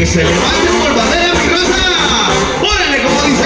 que se levante por bandera mi raza. Órale, como dice.